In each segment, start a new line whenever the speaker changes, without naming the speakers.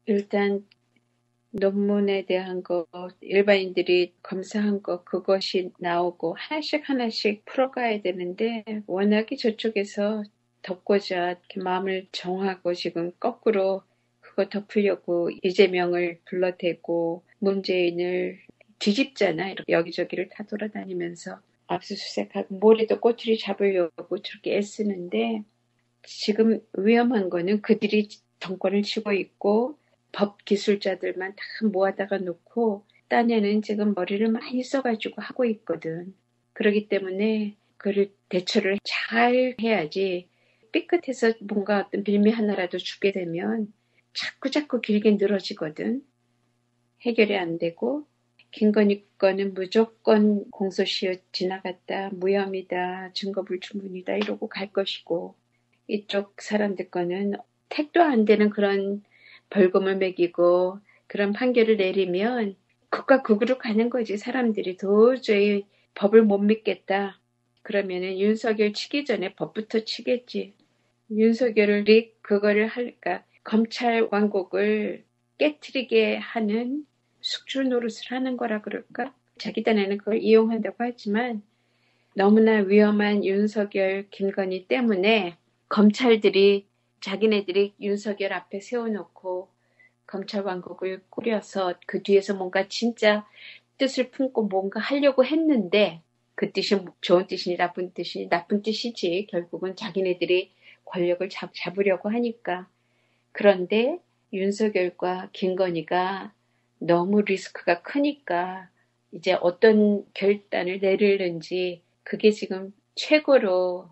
일단 논문에 대한 거, 일반인들이 검사한 거, 그것이 나오고 하나씩 하나씩 풀어가야 되는데 워낙에 저쪽에서 덮고자 이렇게 마음을 정하고 지금 거꾸로 그거 덮으려고 이재명을 불러대고 문재인을 뒤집잖아. 이렇게 여기저기를 다 돌아다니면서 압수수색하고 모래도 꼬투리 잡으려고 저렇게 애쓰는데 지금 위험한 거는 그들이 정권을 쥐고 있고 법 기술자들만 다 모아다가 놓고 딴에는 지금 머리를 많이 써가지고 하고 있거든. 그렇기 때문에 그를 대처를 잘 해야지. 삐끗해서 뭔가 어떤 빌미 하나라도 주게 되면 자꾸 길게 늘어지거든. 해결이 안 되고 김건희 거는 무조건 공소시효 지나갔다, 무혐의다, 증거불충분이다 이러고 갈 것이고 이쪽 사람들 거는 택도 안 되는 그런 벌금을 매기고 그런 판결을 내리면 극과 극으로 가는 거지. 사람들이 도저히 법을 못 믿겠다. 그러면은 윤석열 치기 전에 법부터 치겠지. 윤석열이 그거를 할까? 검찰 왕국을 깨트리게 하는 숙주 노릇을 하는 거라 그럴까? 자기 딴에는 그걸 이용한다고 하지만 너무나 위험한 윤석열, 김건희 때문에 검찰들이 자기네들이 윤석열 앞에 세워놓고 검찰 왕국을 꾸려서 그 뒤에서 뭔가 진짜 뜻을 품고 뭔가 하려고 했는데 그 뜻이 좋은 뜻이니 나쁜 뜻이지. 결국은 자기네들이 권력을 잡으려고 하니까. 그런데 윤석열과 김건희가 너무 리스크가 크니까 이제 어떤 결단을 내리는지 그게 지금 최고로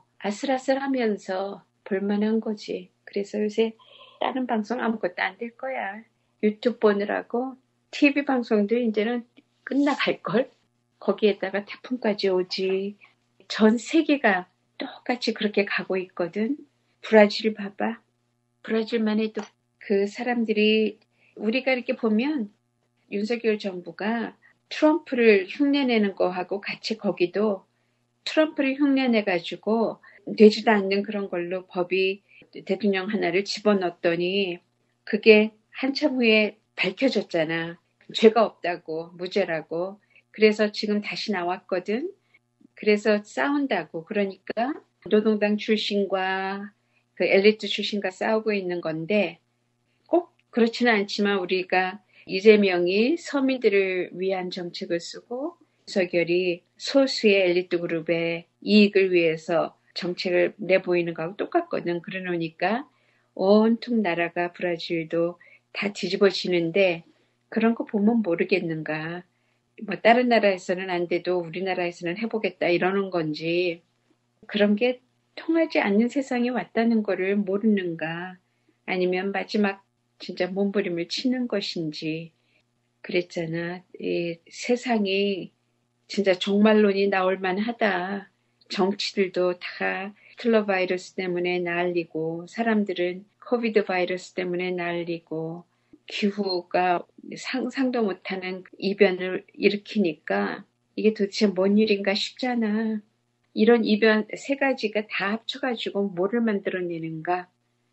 아슬아슬하면서 볼만한 거지. 그래서 요새 다른 방송 아무것도 안 될 거야. 유튜브 보느라고 TV 방송도 이제는 끝나갈걸? 거기에다가 태풍까지 오지. 전 세계가 똑같이 그렇게 가고 있거든. 브라질 봐봐. 브라질만 해도 그 사람들이 우리가 이렇게 보면 윤석열 정부가 트럼프를 흉내내는 거하고 같이 거기도 트럼프를 흉내내가지고 되지도 않는 그런 걸로 법이 대통령 하나를 집어넣었더니 그게 한참 후에 밝혀졌잖아. 죄가 없다고, 무죄라고. 그래서 지금 다시 나왔거든. 그래서 싸운다고. 그러니까 노동당 출신과 그 엘리트 출신과 싸우고 있는 건데 꼭 그렇지는 않지만 우리가 이재명이 서민들을 위한 정책을 쓰고 윤석열이 소수의 엘리트 그룹의 이익을 위해서 정책을 내보이는 거하고 똑같거든. 그러니까 온통 나라가 브라질도 다 뒤집어지는데 그런 거 보면 모르겠는가. 뭐 다른 나라에서는 안 돼도 우리나라에서는 해보겠다 이러는 건지 그런 게 통하지 않는 세상이 왔다는 거를 모르는가. 아니면 마지막 진짜 몸부림을 치는 것인지. 그랬잖아. 이 세상이 진짜 종말론이 나올 만하다. 정치들도 다 히틀러 바이러스 때문에 난리고 사람들은 코비드 바이러스 때문에 난리고 기후가 상상도 못하는 이변을 일으키니까 이게 도대체 뭔 일인가 싶잖아. 이런 이변 세 가지가 다 합쳐가지고 뭐를 만들어내는가.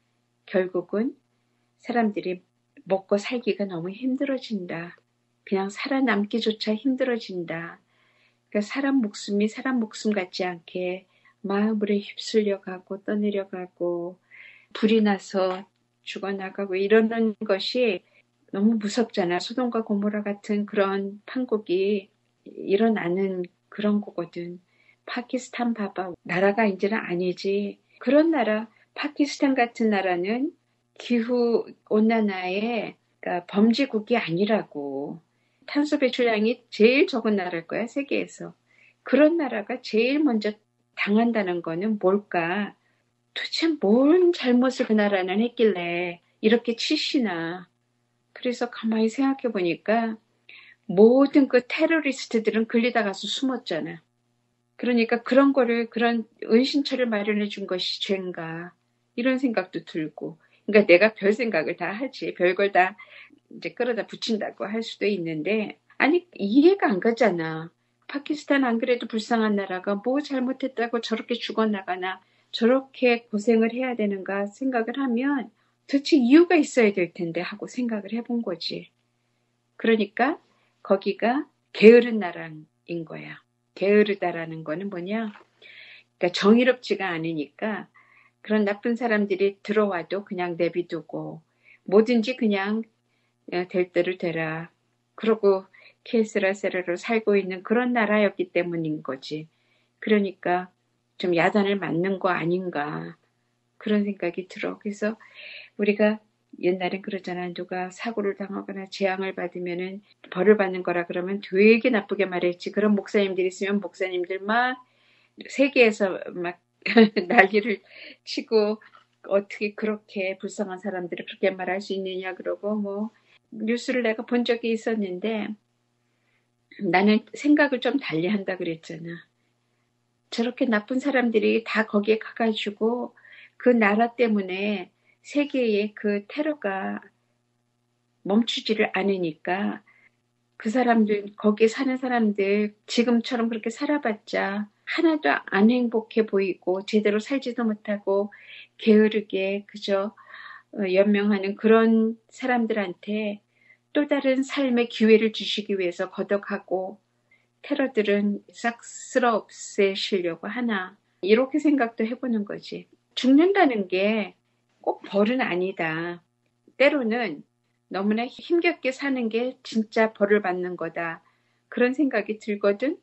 결국은 사람들이 먹고 살기가 너무 힘들어진다. 그냥 살아남기조차 힘들어진다. 그러니까 사람 목숨이 사람 목숨 같지 않게 마음으로 휩쓸려가고 떠내려가고 불이 나서 죽어나가고 이러는 것이 너무 무섭잖아. 소돔과 고모라 같은 그런 판국이 일어나는 그런 거거든. 파키스탄 봐봐. 나라가 이제는 아니지. 그런 나라, 파키스탄 같은 나라는 기후 온난화의 그러니까 범죄국이 아니라고. 탄소 배출량이 제일 적은 나라일 거야, 세계에서. 그런 나라가 제일 먼저 당한다는 거는 뭘까? 도대체 뭔 잘못을 그 나라는 했길래 이렇게 치시나. 그래서 가만히 생각해 보니까 모든 그 테러리스트들은 끌리다 가서 숨었잖아. 그러니까 그런 거를, 그런 은신처를 마련해 준 것이 죄인가. 이런 생각도 들고. 그러니까 내가 별 생각을 다 하지. 별걸 다 이제 끌어다 붙인다고 할 수도 있는데, 아니, 이해가 안 가잖아. 파키스탄 안 그래도 불쌍한 나라가 뭐 잘못했다고 저렇게 죽어나가나, 저렇게 고생을 해야 되는가 생각을 하면 도대체 이유가 있어야 될 텐데 하고 생각을 해본 거지. 그러니까 거기가 게으른 나라인 거야. 게으르다라는 거는 뭐냐? 그러니까 정의롭지가 않으니까 그런 나쁜 사람들이 들어와도 그냥 내비두고 뭐든지 그냥 될 대로 되라. 그러고 케스라세라로 살고 있는 그런 나라였기 때문인 거지. 그러니까 좀 야단을 맞는 거 아닌가 그런 생각이 들어. 그래서 우리가 옛날엔 그러잖아. 누가 사고를 당하거나 재앙을 받으면은 벌을 받는 거라 그러면 되게 나쁘게 말했지. 그런 목사님들이 있으면 목사님들 막 세계에서 막 난리를 치고 어떻게 그렇게 불쌍한 사람들을 그렇게 말할 수 있느냐 그러고 뭐 뉴스를 내가 본 적이 있었는데 나는 생각을 좀 달리 한다 그랬잖아. 저렇게 나쁜 사람들이 다 거기에 가가지고 그 나라 때문에 세계의 그 테러가 멈추지를 않으니까 그 사람들, 거기에 사는 사람들 지금처럼 그렇게 살아봤자 하나도 안 행복해 보이고 제대로 살지도 못하고 게으르게 그저 연명하는 그런 사람들한테 또 다른 삶의 기회를 주시기 위해서 걷어가고 테러들은 싹 쓸어 없애시려고 하나 이렇게 생각도 해보는 거지. 죽는다는 게 꼭 벌은 아니다. 때로는 너무나 힘겹게 사는 게 진짜 벌을 받는 거다. 그런 생각이 들거든.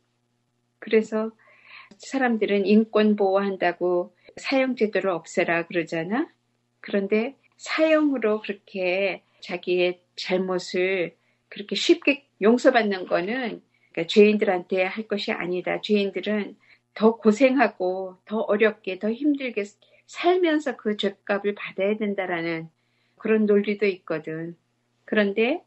그래서 사람들은 인권 보호한다고 사형제도를 없애라 그러잖아. 그런데 사형으로 그렇게 자기의 잘못을 그렇게 쉽게 용서받는 거는 그러니까 죄인들한테 할 것이 아니다. 죄인들은 더 고생하고 더 어렵게 더 힘들게 살면서 그 죄값을 받아야 된다라는 그런 논리도 있거든. 그런데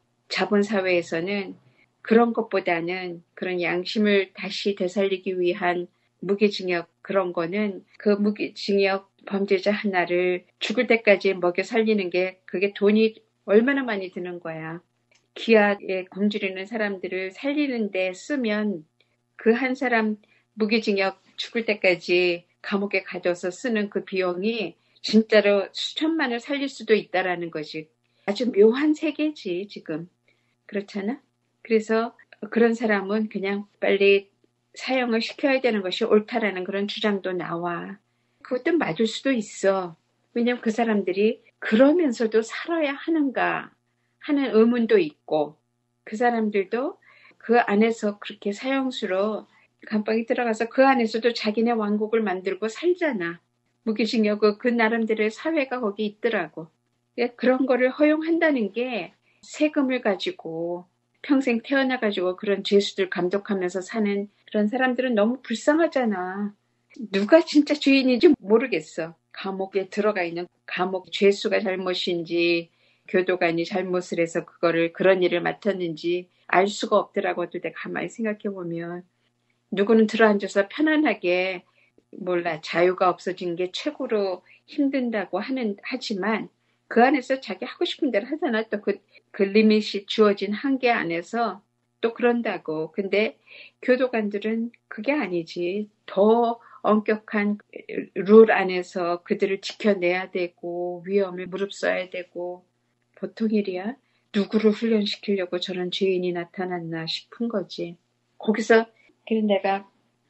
자본사회에서는 그런 것보다는 그런 양심을 다시 되살리기 위한 무기징역 그런 거는 그 무기징역 범죄자 하나를 죽을 때까지 먹여 살리는 게 그게 돈이 얼마나 많이 드는 거야. 기아에 굶주리는 사람들을 살리는 데 쓰면 그 한 사람 무기징역 죽을 때까지 감옥에 가둬서 쓰는 그 비용이 진짜로 수천만을 살릴 수도 있다라는 거지. 아주 묘한 세계지 지금. 그렇잖아? 그래서 그런 사람은 그냥 빨리 사형을 시켜야 되는 것이 옳다라는 그런 주장도 나와. 그것도 맞을 수도 있어. 왜냐면 그 사람들이 그러면서도 살아야 하는가 하는 의문도 있고 그 사람들도 그 안에서 그렇게 사형수로 감방에 들어가서 그 안에서도 자기네 왕국을 만들고 살잖아. 무기징역은 그 나름대로의 사회가 거기 있더라고. 그런 거를 허용한다는 게 세금을 가지고 평생 태어나가지고 그런 죄수들 감독하면서 사는 그런 사람들은 너무 불쌍하잖아. 누가 진짜 죄인인지 모르겠어. 감옥에 들어가 있는 감옥 죄수가 잘못인지 교도관이 잘못을 해서 그런 일을 맡았는지 알 수가 없더라고. 또 내가 가만히 생각해보면 누구는 들어앉아서 편안하게 몰라 자유가 없어진 게 최고로 힘든다고 하지만 그 안에서 자기 하고 싶은 대로 하잖아. 또 그 리밋이 주어진 한계 안에서 또 그런다고. 근데 교도관들은 그게 아니지. 더 엄격한 룰 안에서 그들을 지켜내야 되고 위험을 무릅써야 되고 보통 일이야. 누구를 훈련시키려고 저런 죄인이 나타났나 싶은 거지. 거기서 그래서 내가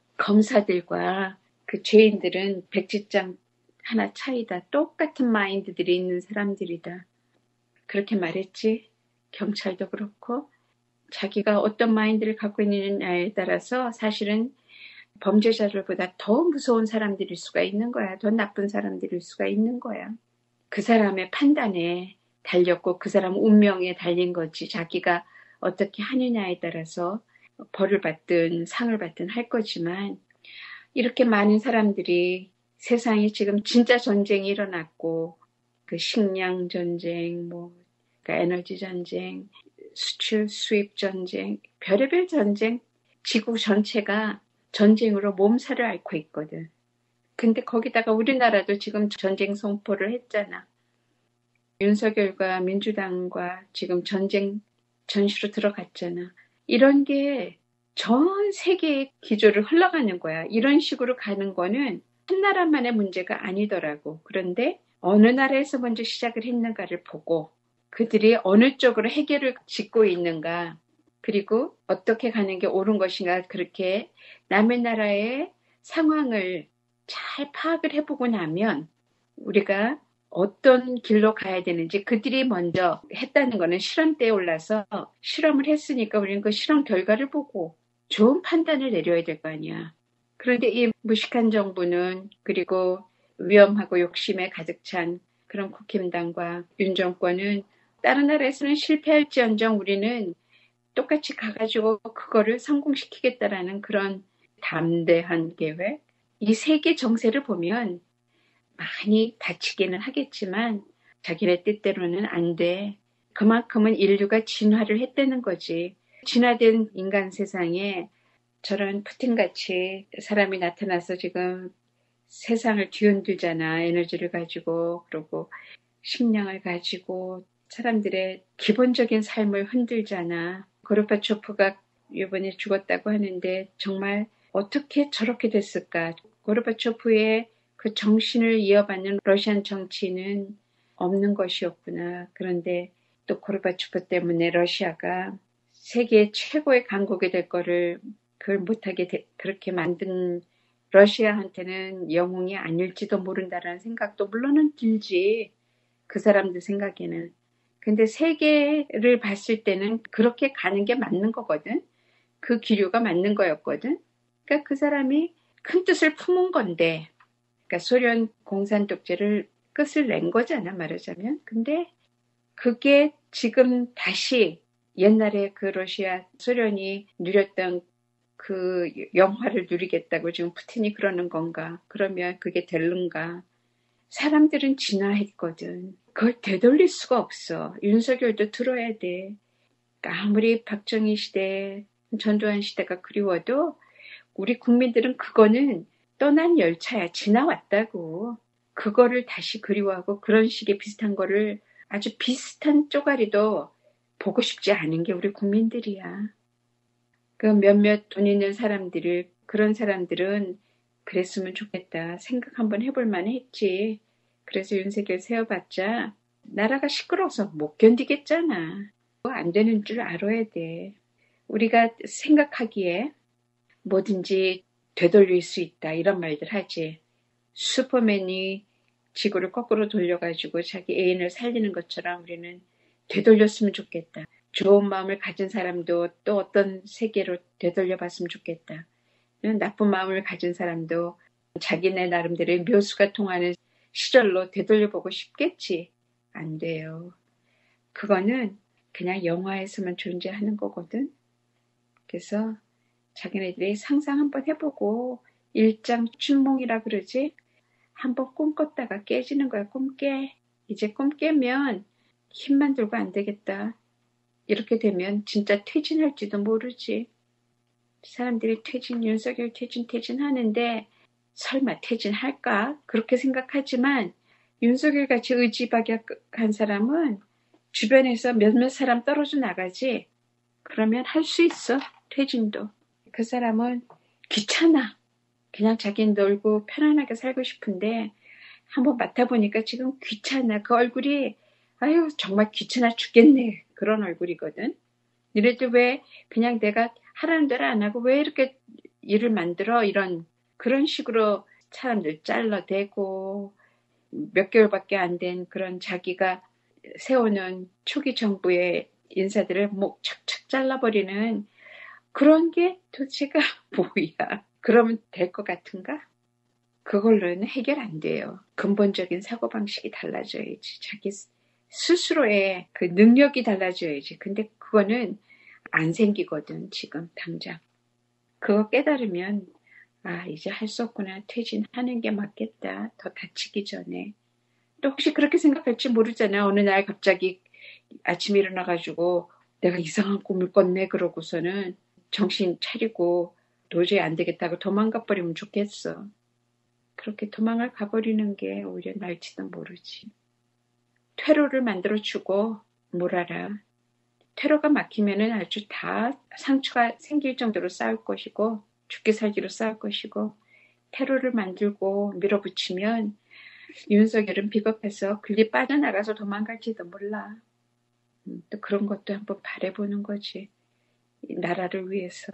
검사들과 그 죄인들은 백지장 하나 차이다. 똑같은 마인드들이 있는 사람들이다. 그렇게 말했지. 경찰도 그렇고 자기가 어떤 마인드를 갖고 있느냐에 따라서 사실은 범죄자들보다 더 무서운 사람들일 수가 있는 거야. 더 나쁜 사람들일 수가 있는 거야. 그 사람의 판단에 달렸고 그 사람 운명에 달린 거지. 자기가 어떻게 하느냐에 따라서 벌을 받든 상을 받든 할 거지만 이렇게 많은 사람들이 세상에 지금 진짜 전쟁이 일어났고 그 식량 전쟁, 그러니까 에너지 전쟁, 수출 수입 전쟁, 별의별 전쟁, 지구 전체가 전쟁으로 몸살을 앓고 있거든. 근데 거기다가 우리나라도 지금 전쟁 선포를 했잖아. 윤석열과 민주당과 지금 전쟁 전시로 들어갔잖아. 이런 게 전 세계의 기조를 흘러가는 거야. 이런 식으로 가는 거는 한 나라만의 문제가 아니더라고. 그런데 어느 나라에서 먼저 시작을 했는가를 보고 그들이 어느 쪽으로 해결을 짓고 있는가, 그리고 어떻게 가는 게 옳은 것인가, 그렇게 남의 나라의 상황을 잘 파악을 해보고 나면 우리가 어떤 길로 가야 되는지, 그들이 먼저 했다는 거는 실험대에 올라서 실험을 했으니까 우리는 그 실험 결과를 보고 좋은 판단을 내려야 될 거 아니야. 그런데 이 무식한 정부는, 그리고 위험하고 욕심에 가득 찬 그런 국힘당과 윤 정권은 다른 나라에서는 실패할지언정 우리는 똑같이 가가지고 그거를 성공시키겠다라는 그런 담대한 계획. 이 세계 정세를 보면 많이 다치기는 하겠지만 자기네 뜻대로는 안 돼. 그만큼은 인류가 진화를 했다는 거지. 진화된 인간 세상에 저런 푸틴같이 사람이 나타나서 지금 세상을 뒤흔들잖아. 에너지를 가지고, 그리고 식량을 가지고 사람들의 기본적인 삶을 흔들잖아. 고르바초프가 이번에 죽었다고 하는데 정말 어떻게 저렇게 됐을까? 고르바초프의 그 정신을 이어받는 러시안 정치는 없는 것이었구나. 그런데 또 고르바초프 때문에 러시아가 세계 최고의 강국이 될 거를 그걸 못하게 그렇게 만든 러시아한테는 영웅이 아닐지도 모른다라는 생각도 물론은 들지. 그 사람들 생각에는. 근데 세계를 봤을 때는 그렇게 가는 게 맞는 거거든. 그 기류가 맞는 거였거든. 그러니까 그 사람이 큰 뜻을 품은 건데, 그러니까 소련 공산 독재를 끝을 낸 거잖아, 말하자면. 근데 그게 지금 다시 옛날에 그 러시아, 소련이 누렸던 그 영화를 누리겠다고 지금 푸틴이 그러는 건가? 그러면 그게 될는가? 사람들은 진화했거든. 그걸 되돌릴 수가 없어. 윤석열도 들어야 돼. 그러니까 아무리 박정희 시대, 전두환 시대가 그리워도 우리 국민들은 그거는 떠난 열차야. 지나왔다고. 그거를 다시 그리워하고 그런 식의 비슷한 거를, 아주 비슷한 쪼가리도 보고 싶지 않은 게 우리 국민들이야. 그 몇몇 돈 있는 사람들을, 그런 사람들은 그랬으면 좋겠다 생각 한번 해볼 만했지. 그래서 윤석열 세워봤자 나라가 시끄러워서 못 견디겠잖아. 그거 안 되는 줄 알아야 돼. 우리가 생각하기에 뭐든지 되돌릴 수 있다 이런 말들 하지. 슈퍼맨이 지구를 거꾸로 돌려가지고 자기 애인을 살리는 것처럼 우리는 되돌렸으면 좋겠다. 좋은 마음을 가진 사람도 또 어떤 세계로 되돌려봤으면 좋겠다. 나쁜 마음을 가진 사람도 자기네 나름대로의 묘수가 통하는 시절로 되돌려보고 싶겠지. 안 돼요. 그거는 그냥 영화에서만 존재하는 거거든. 그래서 자기네들이 상상 한번 해보고, 일장춘몽이라 그러지? 한번 꿈 꿨다가 깨지는 거야. 꿈 깨. 이제 꿈 깨면 힘만 들고 안 되겠다. 이렇게 되면 진짜 퇴진할지도 모르지. 사람들이 윤석열 퇴진하는데 설마 퇴진할까? 그렇게 생각하지만 윤석열 같이 의지박약한 사람은 주변에서 몇몇 사람 떨어져 나가지. 그러면 할 수 있어. 퇴진도. 그 사람은 귀찮아. 그냥 자기는 놀고 편안하게 살고 싶은데 한번 맡아보니까 지금 귀찮아. 그 얼굴이 아유 정말 귀찮아 죽겠네. 그런 얼굴이거든. 니네들 왜 그냥 내가 하라는 대로 안 하고 왜 이렇게 일을 만들어? 이런 그런 식으로 사람들 잘라대고 몇 개월밖에 안 된 그런 자기가 세우는 초기 정부의 인사들을 목 착착 잘라버리는 그런 게 도대체가 뭐야? 그러면 될 것 같은가? 그걸로는 해결 안 돼요. 근본적인 사고방식이 달라져야지. 자기 스스로의 그 능력이 달라져야지. 근데 그거는 안 생기거든, 지금 당장. 그거 깨달으면 아, 이제 할 수 없구나. 퇴진하는 게 맞겠다. 더 다치기 전에. 또 혹시 그렇게 생각할지 모르잖아. 어느 날 갑자기 아침에 일어나가지고 내가 이상한 꿈을 꿨네. 그러고서는 정신 차리고 도저히 안 되겠다고 도망가 버리면 좋겠어. 그렇게 도망을 가버리는 게 오히려 날지도 모르지. 퇴로를 만들어주고 뭘 알아. 퇴로가 막히면은 아주 다 상처가 생길 정도로 싸울 것이고 죽기 살기로 싸울 것이고 퇴로를 만들고 밀어붙이면 윤석열은 비겁해서 글리 빠져나가서 도망갈지도 몰라. 또 그런 것도 한번 바라보는 거지. 이 나라를 위해서.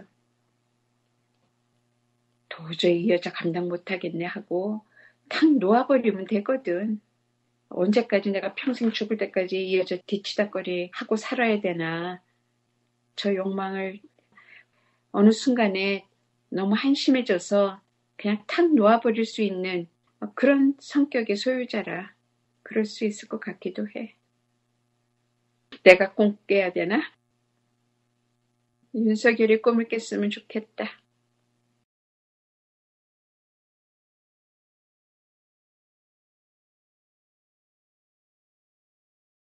도저히 이 여자 감당 못하겠네 하고 탁 놓아버리면 되거든. 언제까지 내가 평생 죽을 때까지 이 여자 뒤치다거리 하고 살아야 되나. 저 욕망을 어느 순간에 너무 한심해져서 그냥 탁 놓아버릴 수 있는 그런 성격의 소유자라. 그럴 수 있을 것 같기도 해. 내가 꿈 깨야 되나? 윤석열이 꿈을 깼으면 좋겠다.